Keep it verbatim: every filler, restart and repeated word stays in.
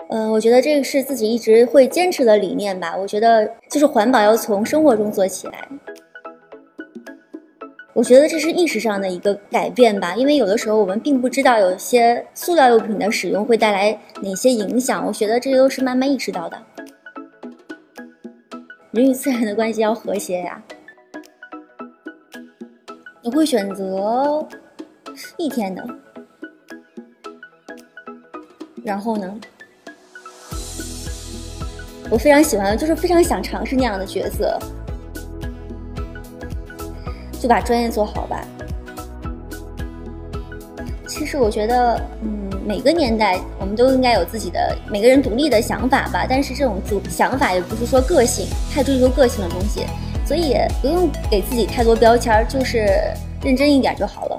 嗯，我觉得这个是自己一直会坚持的理念吧。我觉得就是环保要从生活中做起来。我觉得这是意识上的一个改变吧，因为有的时候我们并不知道有些塑料用品的使用会带来哪些影响，我觉得这都是慢慢意识到的。人与自然的关系要和谐呀。我会选择一天的。然后呢？我非常喜欢，就是非常想尝试那样的角色，就把专业做好吧。其实我觉得，嗯，每个年代我们都应该有自己的每个人独立的想法吧。但是这种主想法也不是说个性，太追求个性的东西，所以也不用给自己太多标签，就是认真一点就好了。